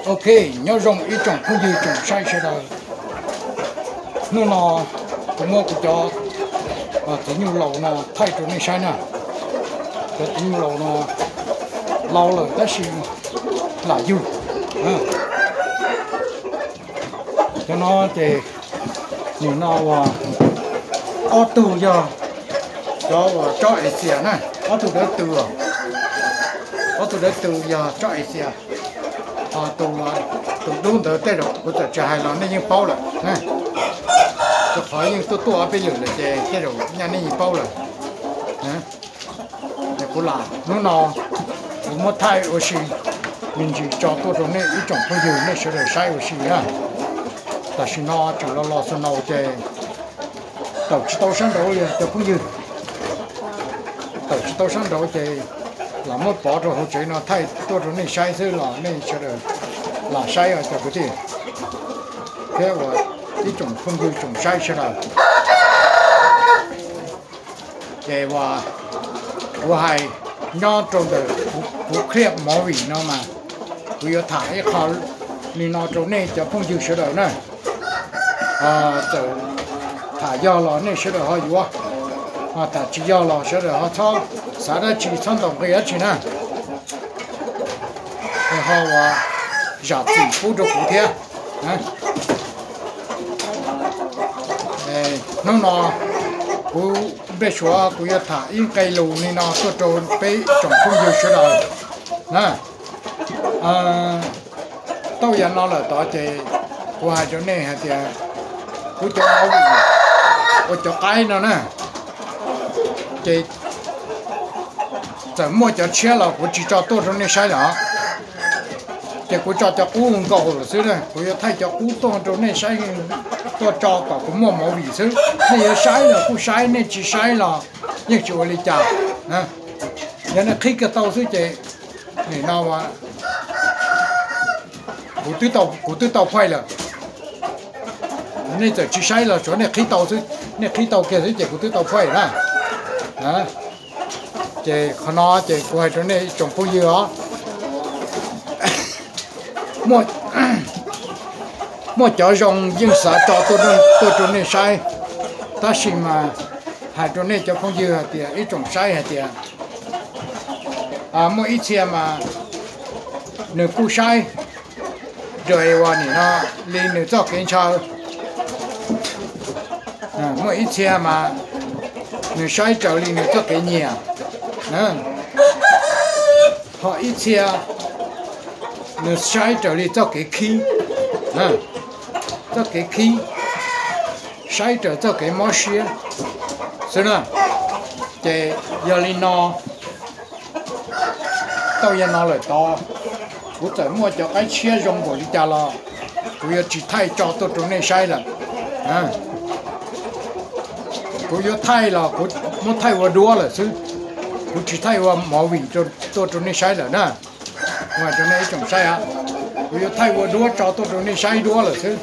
ok nhớ rong ít trồng không gì trồng sai sẽ rồi nó cũng mua của cho cái nhiều lẩu nó thay chỗ này sai nè cái nhiều lẩu nó lâu rồi ta xí là du cho nó thì nhiều nào ô tô giờ cho ấy xe này ô tô đấy từ giờ cho ấy xe tụ đúng tới tết rồi có thể trả hai lần nên những bao rồi nè tôi hỏi những tôi bây giờ là cái rồi nhà nên những bao rồi nè để cô làm nó cũng mất thay oxy mình chỉ cho tôi trong này ít trồng thôi nhiều nên sẽ được sai oxy ha tại vì nó chỉ lo xong nào thì tàu sáng đầu thì không nhiều tàu sáng đầu thì là mất bỏ rồi hỗ trợ nó thay tôi trong này sai thứ là nên sẽ được là sai ở chỗ cái gì thế và cái trồng không nhiều trồng sai sẽ là để và hai nó trồng được cũng khép máu vị nó mà bây giờ thả cái khó nên nó trồng này cho không nhiều sẽ được này thả do là này sẽ được hơi quá thả chỉ do là sẽ được hơi thô xã đã chỉ thon tổng cái gì nè họ giả chỉ phụ trợ cụ thể nó cú bé xóa cú ya thả in cây lù này nó tôi trộn bé trồng không nhiều sẽ được nè tao giờ nó là tao thì cú hai chỗ này hả thì cú cho áo gì cú cho cái nó nè thì怎么叫切了我只叫多少那啥了thì cú cho cú không cầu rồi xứ này cú thay cho cú to chỗ này sai to cho cả cú mua máu vị xứ này sai là cú sai này chỉ sai là nhưng chỗ này chả nè giờ này khi cái tàu xứ chị này nào mà cú tứ tàu phải là này giờ chỉ sai là chỗ này khi tàu xứ này khi tàu kia xứ chị cú tứ tàu phải nè hả chị khó nó chị cú hai chỗ này trồng phô dưa mua cho rong những xã cho tôi chỗ này sai ta xin mà hai chỗ này cho không dư thì ít trồng sai hả thì mua ít xe mà nửa cú sai rồi qua này nó lên nửa cho kiến sao mua ít xe mà nửa sai trở lên nửa cho cái nhẹ họ ít xe nó sai trở lại cho cái khí cho cái khí sai trở cho cái món xía xem nào để giờ lên nó tao giờ nó lại to cũng phải mua cho cái xía dùng của đi cha lo cũng giờ chỉ thay cho tôi chỗ này sai là cũng giờ thay là cũng muốn thay vào đua là chứ cũng chỉ thay vào máu vị cho tôi chỗ này sai là nè ngoài chỗ này trồng sai à bây giờ thay vào đua cho tôi chỗ này sai đua là chứ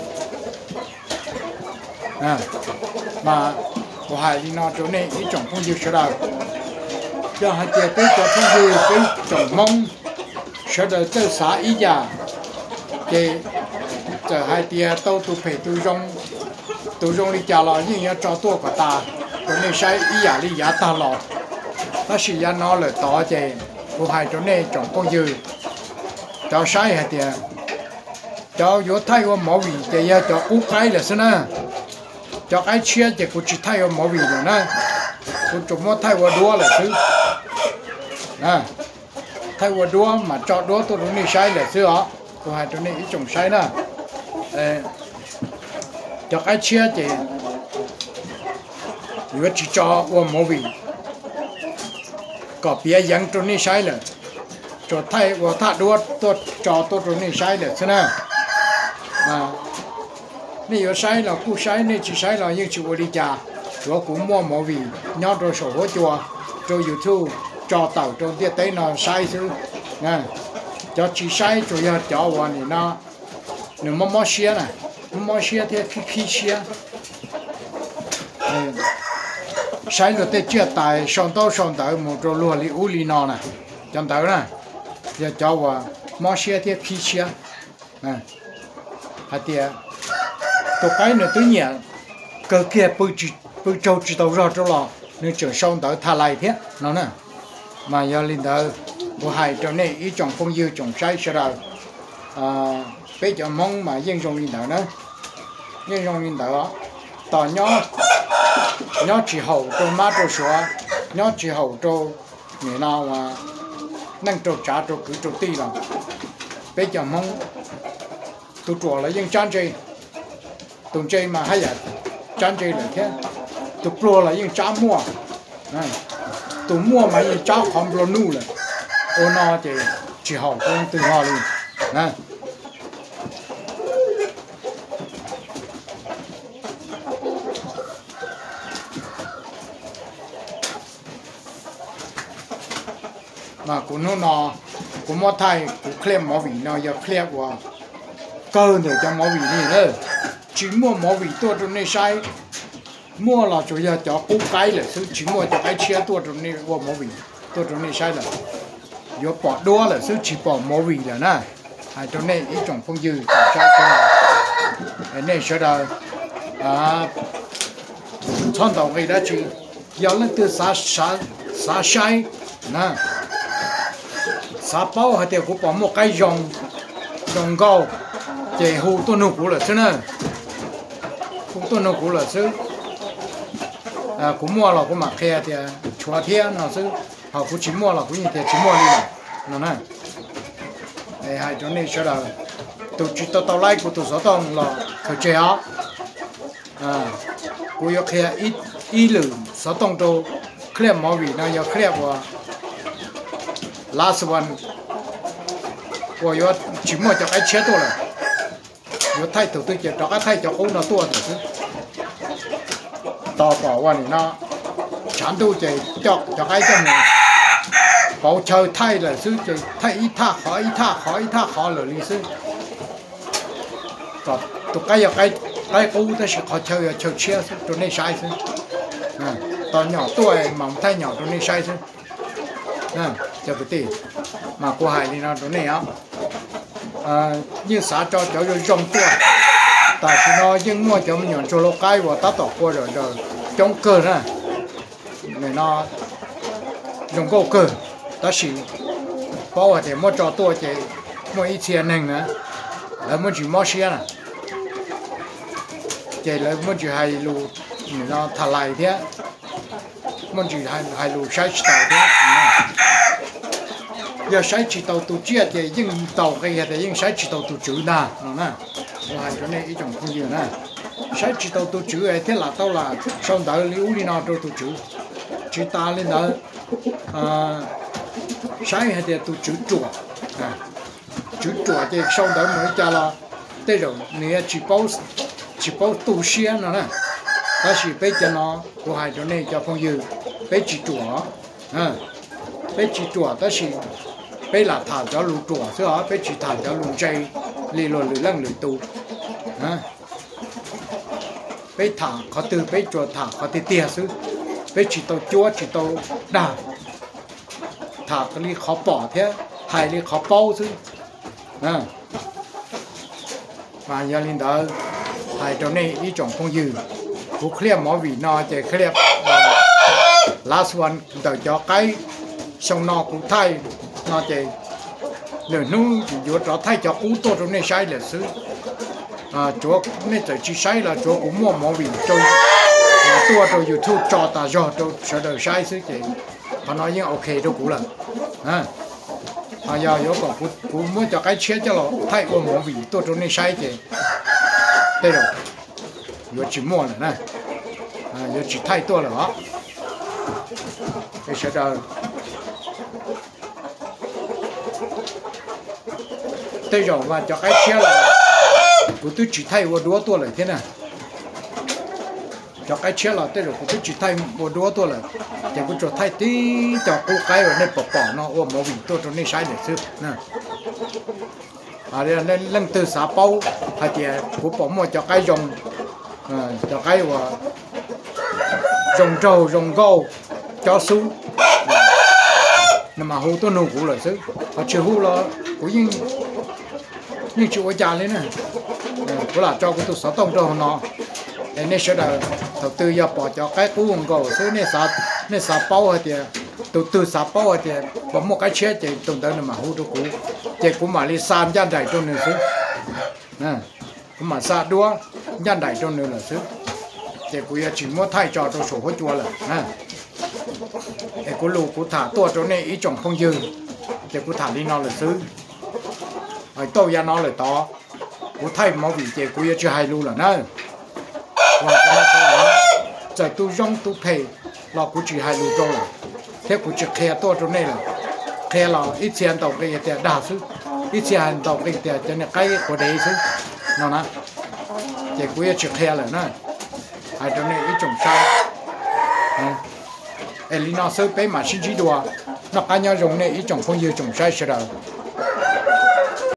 mà của hai đi nó chỗ này ít trồng không nhiều sẽ đâu cho hai chị tới cho không nhiều cái trồng mông sẽ được tới xã ý già thì giờ hai tia tao tụ phải tụ rong đi chả lo nhưng cho tôi của ta chỗ này sai ý già đi giá ta lo ta sử dụng nó là to thì của hai chỗ này trồng không nhiều cho sai hả tiền cho vô thay vào máu vị thì giờ cho cú cái là sao nè cho cái chia thì cũng chỉ thay vào máu vị rồi nè cũng chụp mua thay vào đua là thứ thay vào đua mà cho đua tôi đúng đi sai là thứ đó của hai chỗ này ít trồng sai nè cho cái chia thì vừa chỉ cho vào máu vị có bia yang chỗ này sai là cho thay vào thắt đua tôi cho tôi chỗ này sai là thế nào mà nếu có sai là cú sai nếu chỉ sai là những chuyện đi chả rồi cũng mua mỏ vị nhau rồi sổ hỗ trợ cho YouTube cho tàu cho tiết tế nó sai chứ nè cho chỉ sai chủ yếu cho vào này nó nếu mà mua xe này mua xe thì khi xe sai rồi thì chưa tài xong tới một chỗ luôn li nó này chẳng tới nè giờ cho vào mua xe thì khi xe hạt tiền tôi cái nữa tôi nhẹ cơ kia bự trâu chỉ tàu ra cho lò nên trở xong tới thà lại thế nó nè mà giờ lên tới của hai cho nên ý chọn phong dư chọn sai sẽ là bây giờ mong mà dân trong lên tới nữa dân trong lên tới đó tỏ nhỏ chỉ hậu cho má cho số nhỏ chỉ hậu cho người nào mà năng cho trả cho cứ cho ti là bây giờ mong tôi chùa là dân chán chơi tụi chơi mà hay là chán chơi là thế tụi chùa là dân chán mua này tụi mua mà dân chán không lo nu là ô nó thì chỉ hậu con từ họ luôn này mà cũng nó cũng mua thay cũng khéo máu vị nó giờ khéo quá cơ để cho máu vị này nữa chỉ mua máu vị tôi trong này sai mua là chủ yếu cho cố cái là sự chỉ mua cho cái chia tôi trong này qua máu vị tôi trong này sai là giờ bỏ đua là sự chỉ bỏ máu vị là nè hai trong này ít trong phong dư sai cái này sẽ là chọn đầu cái đó chỉ giờ lên từ sa sai nè sa bao hay thì cũng bỏ một cái dòng gạo để hú tôi nấu củ là thế này hú tôi nấu củ là thế cũng mua là cũng mặc khe thì chua thiên nó thế họ cũng chỉ mua là cũng như thế chỉ mua đi là nó này đây hai chỗ này sẽ là tôi chỉ tao lại của tôi số tông là thời chế á cũng có khe ít lượng số tông tôi khe máu vị nó có khe của last one của yo chỉ mua cho cái chế tôi là yo thay đầu tư cho cái thay cho ông nó tua rồi tao bảoว่านี่nó chán tôi chỉ cho cái này bảo chơi thay là sư chỉ thay ít tha khó là lý sư còn tụi cái cũ ta sẽ khó chơi chia tụi này sai sư tao nhỏ tuổi mà thay nhỏ tụi này sai sư cho cái gì mà cô hải thì nó tụi này á như xã cho rồi rong tua tại vì nó nhưng mua cho mình nhận cho lô cái và ta tỏ qua rồi trong cơ nè này nó dùng câu cơ ta chỉ bao thì mua cho tôi thì mua ít tiền này nữa là mua chỉ mua xe nè thì là mua chỉ hai lù nó thà lại thế mua chỉ hai lù sai chỉ tàu thế giờ sai chỉ tàu tụ chia thì nhưng tàu cái thì nhưng sai chỉ tàu tụ chữ nè nó nè là chỗ này ý trọng không nhiều nè sai chỉ tàu tụ chữ ấy thế là tao là xong đợi liu đi nào tụ chữ chỉ ta lên đó sai hay thì tụ chữ chùa thì xong đợi mới cho là đây rồi nè chỉ bao tụ xe nữa nè ta chỉ bây giờ nó của hai chỗ này cho phong dư bây chỉ chùa bây chỉ chùa ta chỉ bây là thả cho lũ chùa chứ hả bây chỉ thả cho lũ chay lì lò lì lăng lì tu bây thả khó từ bây chùa thả khó từ tia chứ bây chỉ tàu chúa chỉ tàu đà thả cái lì khó bỏ thế hai lì khó bao chứ và giờ lên đó hai chỗ này ý trọng phong dư cũng khép mỏ vị no để khép last one đợi cho cái xong nó cũng thay nó chỉ nửa nu vừa cho thay cho cú tôi trong này sai là xứ chúa nên tới chỉ sai là chúa cũng mua mỏ vị tôi tua tôi YouTube cho ta cho tôi sẽ đời sai xứ chị họ nói như ok tôi cũng là giờ có cũng muốn cho cái chế cho nó thay qua mỏ vị tôi trong này sai chị đây rồi vừa chỉ mua là này vừa chỉ thay tôi là đó cái sẽ đời đây rồi và cho cái xe là của tôi chỉ thay một đũa tôi lại thế này cho cái xe là đây rồi của tôi chỉ thay một đũa tôi lại thì tôi cho thay tí cho cô cái rồi nên bỏ nó ôm một vị tôi cho nên sai để xưa nè đây lên lên từ xã bao hay thì của bỏ một cho cái rồng cho cái và rồng trâu rồng gâu cho xuống mà hú tôi nấu củ lại xứ họ chưa hú là cũng nhưng chịu trả lên nè cũng là cho cái tụ sáu tông cho nó nên sẽ là đầu tư giờ bỏ cho cái cú hồng cầu số nên xả bao hay thì từ xả bao hay thì bỏ một cái chết thì tụng tới mà hút cú thì cũng mà đi san gian đại trong nữa chứ nè cũng mà xa đua gian đại trong nữa là chứ thì cũng chỉ muốn thay cho sổ hỗ chùa là nè thì cũng lù cũng thả tua chỗ này ý trọng không dư thì cũng thả đi nó là chứ rồi tôi ra nó là to cũng thay máu vị thì cũng chưa hay luôn là nè và cái giờ tôi giống tôi thầy là cũng chỉ hai lúa trâu là thế cũng chỉ khe to chỗ này là khe là ít tiền tàu cái tiền đào chứ ít tiền tàu cái tiền cho nên cái của đấy chứ nó nè thì cũng chỉ khe là nè hai chỗ này ít trồng sai em lý nó sơ bé mà xin chỉ đùa nó cá nhau dùng này ít trồng không nhiều trồng sai sẽ đâu